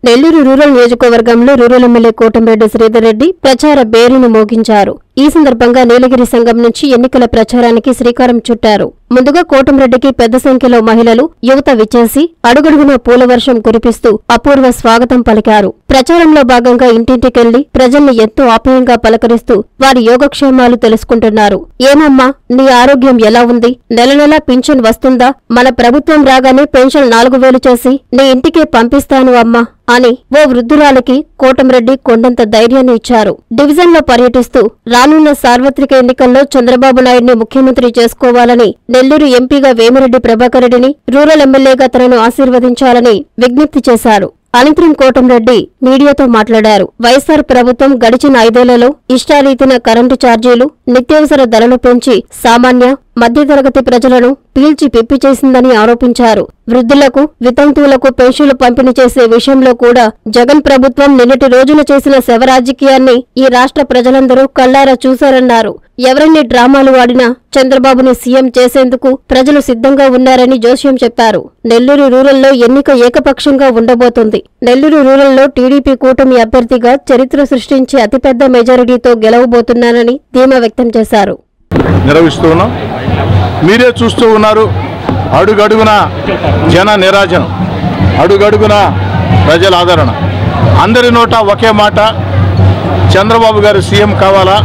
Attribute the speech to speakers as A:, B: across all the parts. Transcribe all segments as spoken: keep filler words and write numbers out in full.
A: Nellore rural నియోజకవర్గంలో rural MLA Kotamreddy Sridhar Reddy ప్రచార బేరీని మోగించారు. ఈ సందర్భంగా నీలగిరి సంఘం నుంచి ఎన్నికల ప్రచారానికి శ్రీకారం చుట్టారు. ముందుగా కోటంరెడ్డికి పెద్ద సంఖ్యలో మహిళలు, యువత విచ్చేసి అడుగడుగునా పూలవర్షం కురిపిస్తూ అపూర్వ స్వాగతం పలికారు. ప్రచారంలో భాగంగా ఇంటింటికెళ్లి ప్రజల్ని ఎంతో ఆప్యాయంగా పలకరిస్తూ వారి యోగక్షేమాలు తెలుసుకుంటున్నారు. ఏమమ్మా, నీ ఆరోగ్యం ఎలా ఉంది? నెల నెలా పింఛన్ వస్తుందా? మన ప్రభుత్వం రాగానే పెన్షన్ నాలుగు వేలు చేసి నీ ఇంటికే పంపిస్తాను అమ్మా అని ఓ వృద్ధురాలికి కోటంరెడ్డి కొండంత ధైర్యాన్ని ఇచ్చారు. డివిజన్లో పర్యటిస్తూ రానున్న సార్వత్రిక ఎన్నికల్లో చంద్రబాబు నాయుడిని ముఖ్యమంత్రి చేసుకోవాలని, నెల్లూరు ఎంపీగా వేమిరెడ్డి ప్రభాకర్ రెడ్డిని, రూరల్ ఎమ్మెల్యేగా తనను ఆశీర్వదించాలని విజ్ఞప్తి చేశారు. అనంతరం కోటంరెడ్డి మీడియాతో మాట్లాడారు. వైఎస్సార్ ప్రభుత్వం గడిచిన ఐదేళ్లలో ఇష్టారీతిన కరెంటు ఛార్జీలు, నిత్యావసర ధరలు పెంచి సామాన్య, మధ్యతరగతి ప్రజలను పీల్చి పిప్పి చేసిందని ఆరోపించారు. వృద్ధులకు, వితంతువులకు పెన్షన్లు పంపిణీ చేసే విషయంలో కూడా జగన్ ప్రభుత్వం నిన్నటి రోజున చేసిన శవరాజకీయాన్ని ఈ రాష్ట్ర ప్రజలందరూ కళ్లారా చూశారన్నారు. ఎవరన్ని డ్రామాలు ఆడినా చంద్రబాబుని సీఎం చేసేందుకు ప్రజలు సిద్ధంగా ఉన్నారని జోస్యం చెప్పారు. నెల్లూరు రూరల్లో ఎన్నిక ఏకపక్షంగా ఉండబోతోంది. నెల్లూరు రూరల్లో టీడీపీ కూటమి అభ్యర్థిగా చరిత్ర సృష్టించి అతిపెద్ద మెజారిటీతో గెలవబోతున్నానని ధీమా వ్యక్తం చేశారు.
B: నిర్వహిస్తున్నాం. మీరే చూస్తూ ఉన్నారు. అడుగడుగున జన నిరాజనం, అడుగడుగున ప్రజల ఆదరణ. అందరి నోట ఒకే మాట, చంద్రబాబు గారు సీఎం కావాలా.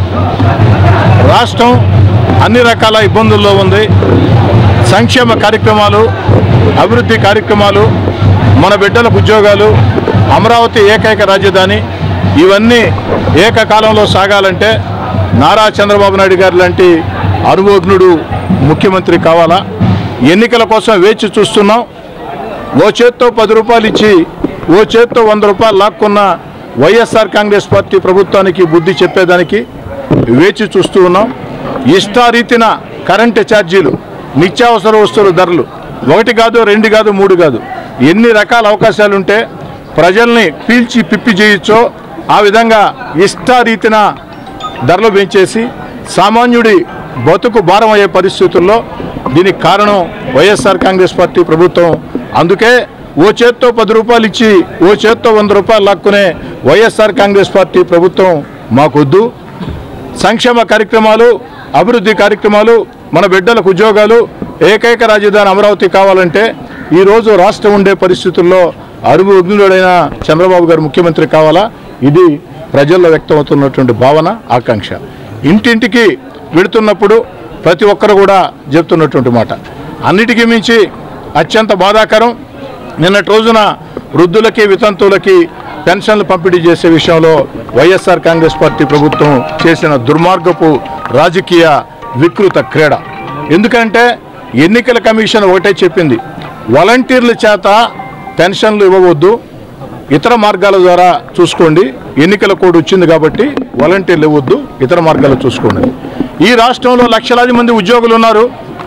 B: రాష్ట్రం అన్ని రకాల ఇబ్బందుల్లో ఉంది. సంక్షేమ కార్యక్రమాలు, అభివృద్ధి కార్యక్రమాలు, మన బిడ్డలకు ఉద్యోగాలు, అమరావతి ఏకైక రాజధాని, ఇవన్నీ ఏకకాలంలో సాగాలంటే నారా చంద్రబాబు నాయుడు గారు లాంటి అనుభవజ్ఞుడు ముఖ్యమంత్రి కావాలా. ఎన్నికల కోసం వేచి చూస్తున్నాం. ఓ చేత్తో పది రూపాయలు ఇచ్చి ఓ చేత్తో వంద రూపాయలు లాక్కున్న వైఎస్ఆర్ కాంగ్రెస్ పార్టీ ప్రభుత్వానికి బుద్ధి చెప్పేదానికి వేచి చూస్తూ ఉన్నాం. ఇష్టారీతిన కరెంటు ఛార్జీలు, నిత్యావసర వస్తువుల ధరలు, ఒకటి కాదు, రెండు కాదు, మూడు కాదు, ఎన్ని రకాల అవకాశాలుంటే ప్రజల్ని పీల్చి పిప్పి చేయొచ్చో ఆ విధంగా ఇష్టారీతిన ధరలు పెంచేసి సామాన్యుడి బతుకు భారం అయ్యే పరిస్థితుల్లో దీనికి కారణం వైఎస్ఆర్ కాంగ్రెస్ పార్టీ ప్రభుత్వం. అందుకే ఓ చేత్తో పది రూపాయలు ఇచ్చి ఓ చేత్తో వంద రూపాయలు లాక్కునే వైఎస్ఆర్ కాంగ్రెస్ పార్టీ ప్రభుత్వం మాకొద్దు. సంక్షేమ కార్యక్రమాలు, అభివృద్ధి కార్యక్రమాలు, మన బిడ్డలకు ఉద్యోగాలు, ఏకైక రాజధాని అమరావతి కావాలంటే ఈరోజు రాష్ట్రం ఉండే పరిస్థితుల్లో అరువుగ్నుడైన చంద్రబాబు గారు ముఖ్యమంత్రి కావాలా. ఇది ప్రజల్లో వ్యక్తమవుతున్నటువంటి భావన, ఆకాంక్ష. ఇంటింటికి వెళుతున్నప్పుడు ప్రతి ఒక్కరు కూడా చెప్తున్నటువంటి మాట. అన్నిటికీ మించి అత్యంత బాధాకరం, నిన్నటి రోజున వృద్ధులకి, వితంతువులకి పెన్షన్లు పంపిణీ చేసే విషయంలో వైఎస్ఆర్ కాంగ్రెస్ పార్టీ ప్రభుత్వం చేసిన దుర్మార్గపు రాజకీయ వికృత క్రీడ. ఎందుకంటే ఎన్నికల కమిషన్ ఒకటే చెప్పింది, వాలంటీర్ల చేత పెన్షన్లు ఇవ్వవద్దు, ఇతర మార్గాల ద్వారా చూసుకోండి. ఎన్నికల కోడ్ వచ్చింది కాబట్టి వాలంటీర్లు ఇవ్వద్దు, ఇతర మార్గాలు చూసుకోండి. ఈ రాష్ట్రంలో లక్షలాది మంది ఉద్యోగులు ఉన్నారు.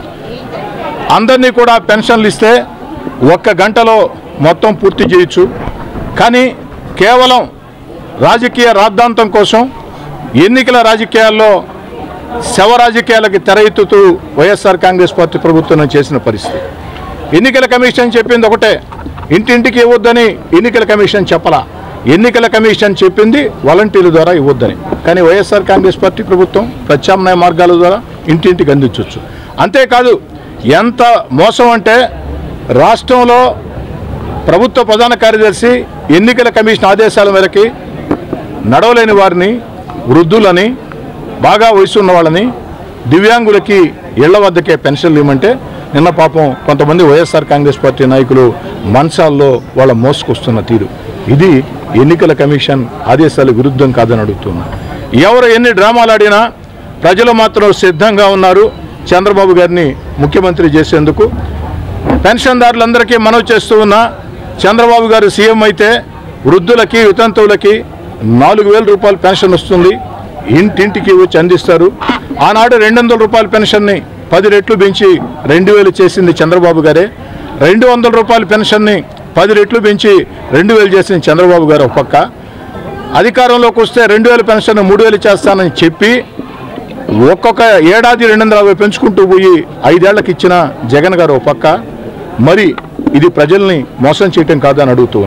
B: అందరినీ కూడా పెన్షన్లు ఇస్తే ఒక్క గంటలో మొత్తం పూర్తి చేయొచ్చు. కానీ కేవలం రాజకీయ రాద్ధాంతం కోసం ఎన్నికల రాజకీయాల్లో శవ రాజకీయాలకి తెర ఎత్తుతూ వైఎస్ఆర్ కాంగ్రెస్ పార్టీ ప్రభుత్వం చేసిన పరిస్థితి. ఎన్నికల కమిషన్ చెప్పింది ఒకటే, ఇంటింటికి ఇవ్వద్దని ఎన్నికల కమిషన్ చెప్పలా. ఎన్నికల కమిషన్ చెప్పింది వాలంటీర్ల ద్వారా ఇవ్వద్దని. కానీ వైఎస్ఆర్ కాంగ్రెస్ పార్టీ ప్రభుత్వం ప్రత్యామ్నాయ మార్గాల ద్వారా ఇంటింటికి అందించవచ్చు. అంతేకాదు, ఎంత మోసం అంటే రాష్ట్రంలో ప్రభుత్వ ప్రధాన కార్యదర్శి ఎన్నికల కమిషన్ ఆదేశాల మేరకి నడవలేని వారిని, వృద్ధులని, బాగా వయసు ఉన్న వాళ్ళని, దివ్యాంగులకి ఇళ్ల వద్దకే పెన్షన్లు ఇవ్వమంటే నిన్న పాపం కొంతమంది వైఎస్ఆర్ కాంగ్రెస్ పార్టీ నాయకులు మంచాల్లో వాళ్ళ మోసుకొస్తున్న తీరు, ఇది ఎన్నికల కమిషన్ ఆదేశాల విరుద్ధం కాదని అడుగుతున్నా. ఎవరు ఎన్ని డ్రామాలు ఆడినా ప్రజలు మాత్రం సిద్ధంగా ఉన్నారు చంద్రబాబు గారిని ముఖ్యమంత్రి చేసేందుకు. పెన్షన్దారులందరికీ మనవి చేస్తూ ఉన్నా, చంద్రబాబు గారు సీఎం అయితే వృద్ధులకి, వితంతువులకి నాలుగు వేల రూపాయల పెన్షన్ వస్తుంది, ఇంటింటికి వచ్చి అందిస్తారు. ఆనాడు రెండు వందల రూపాయల పెన్షన్ని పది రెట్లు పెంచి రెండు వేలు చేసింది చంద్రబాబు గారే. రెండు వందల రూపాయల పెన్షన్ని పది రెట్లు పెంచి రెండు వేలు చేసింది చంద్రబాబు గారు ఒక పక్క. అధికారంలోకి వస్తే రెండు వేల పెన్షన్ మూడు వేలు చేస్తానని చెప్పి ఒక్కొక్క ఏడాది రెండు వందల యాభై పెంచుకుంటూ పోయి ఐదేళ్లకు ఇచ్చిన జగన్ గారు ఒక పక్క. మరి ఇది ప్రజల్ని మోసం చేయటం కాదని అడుగుతూ ఉన్నా.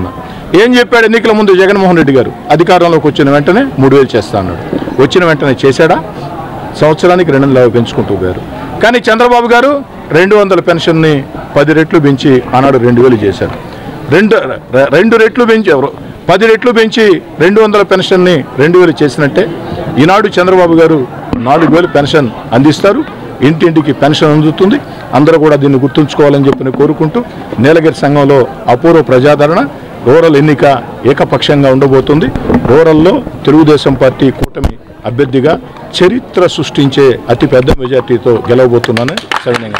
B: ఏం చెప్పాడు ఎన్నికల ముందు జగన్మోహన్ రెడ్డి గారు? అధికారంలోకి వచ్చిన వెంటనే మూడు వేలు చేస్తా అన్నాడు. వచ్చిన వెంటనే చేశాడా? సంవత్సరానికి రెండు వందల యాభై పెంచుకుంటూ పోయారు. కానీ చంద్రబాబు గారు రెండు వందల పెన్షన్ని పది రెట్లు పెంచి ఆనాడు రెండు వేలు చేశారు. రెండు రెండు రెట్లు పెంచి పది రెట్లు పెంచి రెండు వందల పెన్షన్ని రెండు వేలు చేసినట్టే ఈనాడు చంద్రబాబు గారు నాలుగు వేలు పెన్షన్ అందిస్తారు. ఇంటింటికి పెన్షన్ అందుతుంది. అందరూ కూడా దీన్ని గుర్తుంచుకోవాలని చెప్పి కోరుకుంటూ నీలగిరి సంఘంలో అపూర్వ ప్రజాదరణ, రూరల్ ఎన్నిక ఏకపక్షంగా ఉండబోతుంది. రూరల్లో తెలుగుదేశం పార్టీ కూటమి అభ్యర్థిగా చరిత్ర సృష్టించే అతిపెద్ద మెజార్టీతో గెలవబోతున్నానని సవినయంగా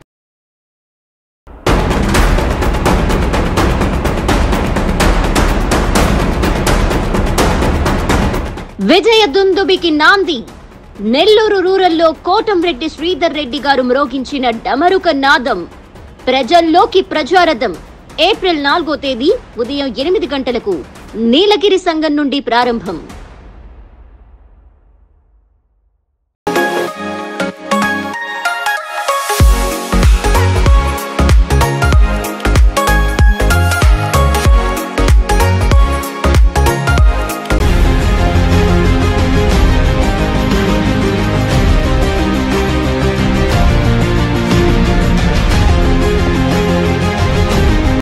C: విజయ దుందుబికి నాంది. నెల్లూరు రూరల్లో కోటంరెడ్డి శ్రీధర్ రెడ్డి గారు మ్రోగించిన డమరుక నాదం ప్రజల్లోకి ప్రజారథం. ఏప్రిల్ నాలుగో తేదీ ఉదయం ఎనిమిది గంటలకు నీలగిరి సంఘం నుండి ప్రారంభం.